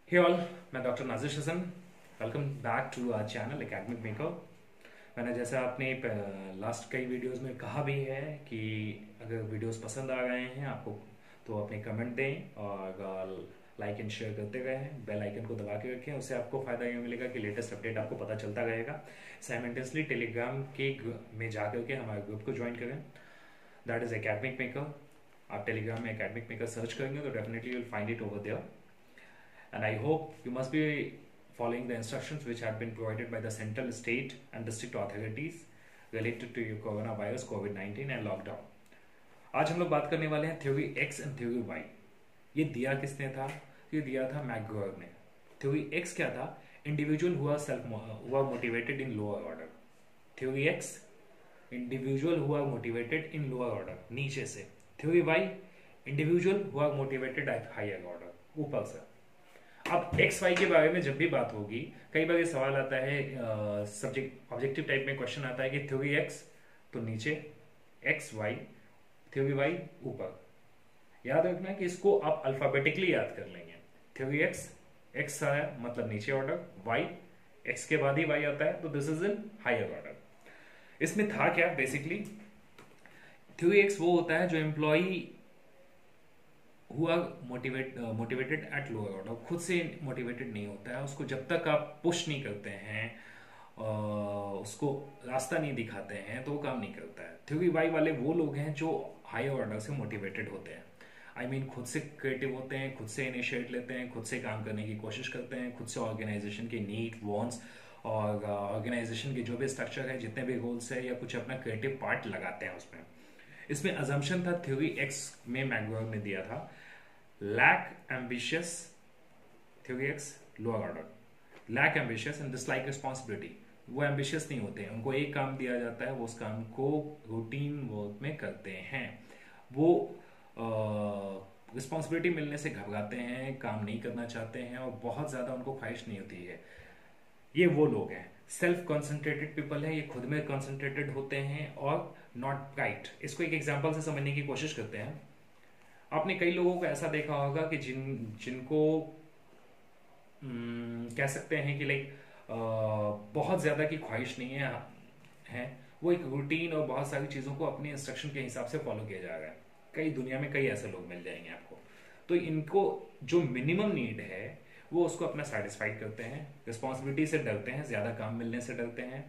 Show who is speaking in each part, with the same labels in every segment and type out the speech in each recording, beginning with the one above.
Speaker 1: हे all, मैं doctor Nazish Hasan. Welcome back to our channel Academic Maker. मैंने जैसा अपने लास्ट कई वीडियोस में कहा भी है कि अगर वीडियोस पसंद आ गए हैं आपको तो अपने कमेंट दें और लाइक एंड शेयर करते रहें। बेल आइकन को दबा के रखें, उससे आपको फायदा ये मिलेगा कि लेटेस्ट अपडेट आपको पता चलता रहेगा। साइमल्टेनियसली टेलीग्राम के में जाकर के हमारे ग्रुप को ज्वाइन करें, दैट इज एकेडमिक मेकर। आप टेलीग्राम में एकेडमिक मेकर सर्च करेंगे तो definitely you will find it over there. And I hope you must be following the instructions which have been provided by the central, state and district authorities related to your coronavirus, COVID-19 and lockdown. आज हम लोग बात करने वाले हैं theory X and theory Y. ये दिया किसने था? ये दिया था मैकग्रेगर ने। थ्योरी एक्स क्या था? इंडिविजुअल हुआ motivated in lower order. Theory X individual हुआ मोटिवेटेड इन लोअर ऑर्डर, नीचे से। थ्योरी वाई इंडिविजुअल हुआ मोटिवेटेड एट हायर ऑर्डर, ऊपर से। अब एक्स वाई के बारे में जब भी बात होगी, कई बार ये सवाल आता है, सब्जेक्ट ऑब्जेक्टिव टाइप में क्वेश्चन आता है कि थ्योरी एक्स तो नीचे, एक्स वाई, थ्योरी वाई ऊपर। याद रखना कि इसको आप अल्फाबेटिकली याद कर लेंगे। थ्योरी एक्स, एक्स आया मतलब नीचे ऑर्डर, वाई एक्स के बाद ही वाई आता है, तो this is in higher order. इसमें था क्या बेसिकली? थ्योरी एक्स वो होता है जो एम्प्लॉई हुआ मोटिवेटेड एट लोअर ऑर्डर, खुद से मोटिवेटेड नहीं होता है। उसको जब तक आप पुश नहीं करते हैं, उसको रास्ता नहीं दिखाते हैं, तो वो काम नहीं करता है। थ्योरी वाई वाले वो लोग हैं जो हायर ऑर्डर से मोटिवेटेड होते हैं। आई मीन खुद से क्रिएटिव होते हैं, खुद से इनिशिएट लेते हैं, खुद से काम करने की कोशिश करते हैं, खुद से ऑर्गेनाइजेशन के नीड वॉन्ट्स और ऑर्गेनाइजेशन के जो भी स्ट्रक्चर है, जितने भी गोल्स है, या कुछ अपना क्रिएटिव पार्ट लगाते हैं उसमें। इसमें अजम्पशन था थ्योरी एक्स में मैकग्रेगर ने दिया था, lack ambitious, theory X lower order, lack ambitious and dislike responsibility. वो एम्बिशियस नहीं होते हैं, उनको एक काम दिया जाता है, वो उस काम को रूटीन वर्क में करते हैं। वो रिस्पॉन्सिबिलिटी मिलने से घबराते हैं, काम नहीं करना चाहते हैं और बहुत ज्यादा उनको ख्वाहिश नहीं होती है। ये वो लोग हैं। सेल्फ कॉन्सेंट्रेटेड पीपल है, ये खुद में कॉन्सेंट्रेटेड होते हैं और नॉट प्राइड। इसको एक एग्जांपल से समझने की कोशिश करते हैं। आपने कई लोगों को ऐसा देखा होगा कि जिनको कह सकते हैं कि लाइक बहुत ज्यादा की ख्वाहिश नहीं है, वो एक रूटीन और बहुत सारी चीजों को अपने इंस्ट्रक्शन के हिसाब से फॉलो किया जा रहा है। कई दुनिया में कई ऐसे लोग मिल जाएंगे आपको। तो इनको जो मिनिमम नीड है वो उसको अपना सेटिस्फाइड करते हैं, रिस्पॉन्सिबिलिटी से डरते हैं, ज्यादा काम मिलने से डरते हैं,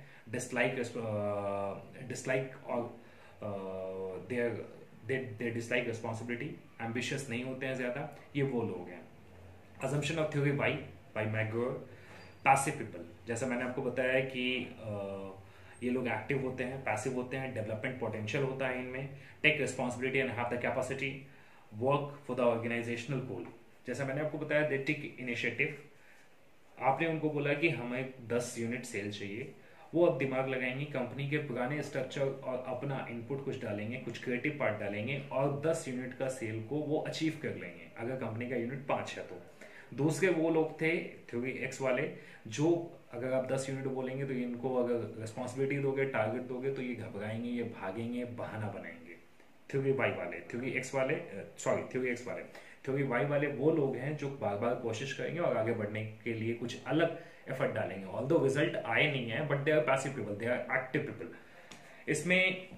Speaker 1: डिसलाइक और दे डिसलाइक रिस्पॉन्सिबिलिटी, एम्बिशियस नहीं होते हैं ज्यादा। ये वो लोग हैं। Assumption of theory Y by McGregor, passive people. जैसा मैंने आपको बताया कि ये लोग एक्टिव होते हैं, पैसिव होते हैं, डेवलपमेंट पोटेंशियल होता है इनमें, take responsibility and have the capacity, work for the organisational goal. जैसा मैंने आपको बताया, दे टेक इनिशिएटिव। आपने उनको बोला कि हमें 10 यूनिट सेल चाहिए, वो अब दिमाग लगाएंगे, कंपनी के पुराने स्ट्रक्चर और अपना इनपुट कुछ डालेंगे, कुछ क्रिएटिव पार्ट डालेंगे और 10 यूनिट का सेल को वो अचीव कर लेंगे, अगर कंपनी का यूनिट 5 है तो। दूसरे वो लोग थे थ्योरी एक्स वाले, जो अगर आप 10 यूनिट बोलेंगे तो इनको अगर रिस्पॉन्सिबिलिटी दोगे, टारगेट दोगे, तो ये घबराएंगे, ये भागेंगे, बहाना बनाएंगे। थ्योरी वाई वाले, थ्योरी एक्स वाले, थ्योरी एक्स वाले, थ्योरी वाई वाले वो लोग हैं जो बार बार कोशिश करेंगे और आगे बढ़ने के लिए कुछ अलग एफर्ट डालेंगे। ऑल्दो रिजल्ट आए नहीं है, but they are passive people, they are active people. इसमें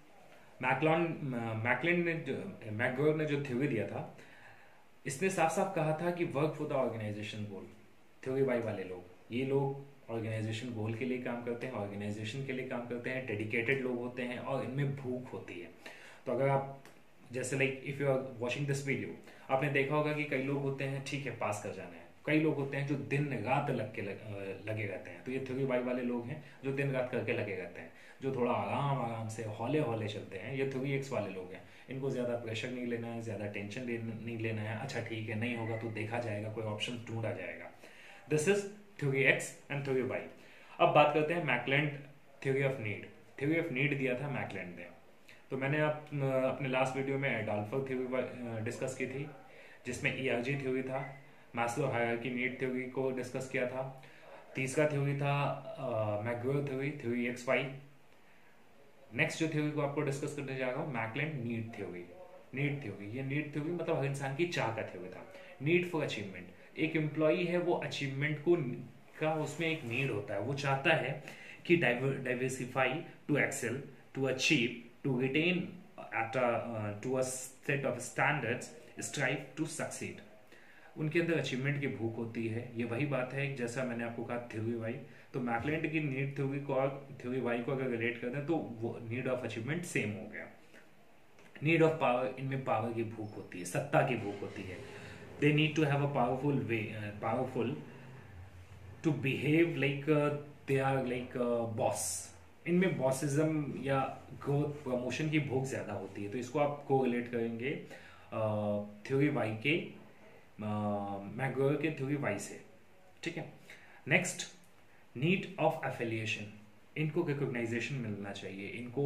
Speaker 1: मैकलैंड ने, मैकग्रेगर ने जो थ्योरी दिया था, इसने साफ साफ कहा था कि work for the organisation goal. Theory Y वाले लोग, ये लोग ऑर्गेनाइजेशन गोल के लिए काम करते हैं, ऑर्गेनाइजेशन के लिए काम करते हैं, डेडिकेटेड लोग होते हैं और इनमें भूख होती है। तो अगर आप जैसे like if you are watching this video, आपने देखा होगा कि कई लोग होते हैं, ठीक है पास कर जाना है, कई लोग होते हैं जो दिन रात लगे रहते हैं। तो ये थ्योरी वाई वाले लोग हैं जो दिन रात करके लगे रहते हैं, जो थोड़ा आराम आराम से हौले हौले चलते हैं। ये थ्योरी एक्स वाले लोग हैं, इनको ज्यादा प्रेशर नहीं लेना है, ज्यादा टेंशन नहीं लेना है। अच्छा ठीक है, नहीं होगा तो देखा जाएगा, कोई ऑप्शन ढूंढा जाएगा। This is theory X and theory Y. अब बात करते हैं McClelland theory of need. Theory of need दिया था मैकलैंड ने। तो मैंने अपने लास्ट वीडियो में एडाल्फर थ्योरी डिस्कस की थी, जिसमें ईआरजी थ्योरी था, मैस्लो हायरार्की नीड थ्योरी को डिस्कस किया था। तीसरा थ्योरी था McGregor theory, theory X Y. Next जो थ्योरी को आपको डिस्कस करने जा रहा हूँ, McClelland need theory. Need theory, ये नीड थ्योरी मतलब हर इंसान की चाह का थ्योरी था। नीड फॉर अचीवमेंट, एक एम्प्लॉई है वो अचीवमेंट को का उसमें एक नीड होता है, वो चाहता है कि diversify to excel, to achieve, to retain at to a set of standards, strive to succeed. उनके अंदर अचीवमेंट की भूख होती है। ये वही बात है जैसा मैंने आपको कहा थ्योरी वाई, तो मैकलेंड की नीड थ्योरी वाई को अगर रिलेट करते हैं तो वो नीड ऑफ अचीवमेंट सेम हो गया। नीड ऑफ पावर, इनमें पावर की भूख होती है, सत्ता की भूख होती है। They need to have a powerful to behave like they are like boss. इनमें बॉसिज्म या ग्रोथ प्रमोशन की भूख ज्यादा होती है, तो इसको आप को रिलेट करेंगे थ्योरी वाई के मैकग्रेगर के थ्योरी वाई से। ठीक है, नेक्स्ट नीड ऑफ एफिलिएशन। इनको रिकॉग्नाइजेशन मिलना चाहिए, इनको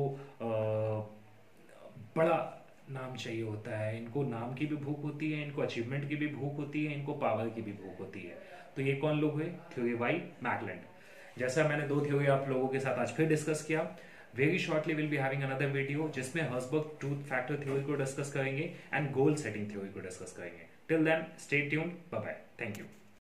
Speaker 1: बड़ा नाम चाहिए होता है, इनको नाम की भी भूख होती है, इनको अचीवमेंट की भी भूख होती है, इनको पावर की भी भूख होती है। तो ये कौन लोग हुए? Theory Y, McClelland. जैसा मैंने 2 थ्योरी आप लोगों के साथ आज फिर डिस्कस किया, very shortly will be having another video जिसमें हर्सबर्ग ट्रूथ फैक्टर थ्योरी को डिस्कस करेंगे एंड गोल सेटिंग थ्योरी को डिस्कस करेंगे। Till then stay tuned, bye bye, thank you.